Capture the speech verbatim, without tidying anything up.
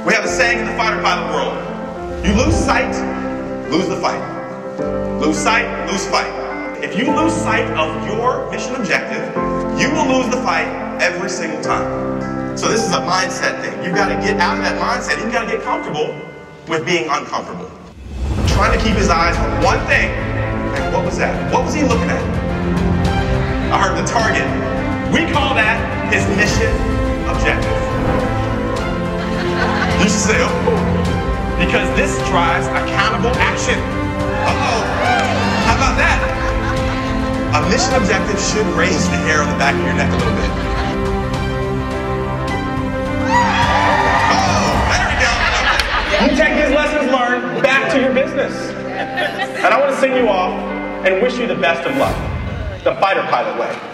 We have a saying in the fighter pilot world. You lose sight, lose the fight. Lose sight, lose fight. If you lose sight of your mission objective, you will lose the fight every single time. So this is a mindset thing. You've got to get out of that mindset. You've got to get comfortable with being uncomfortable. Trying to keep his eyes on one thing. And what was that? What was he looking at? I heard the target. We call that his mission objective. You should say, oh, because this drives accountable action. Uh-oh. How about that? A mission objective should raise the hair on the back of your neck a little bit. Oh, there we go. You take these lessons learned back to your business. And I want to send you off and wish you the best of luck. The fighter pilot way.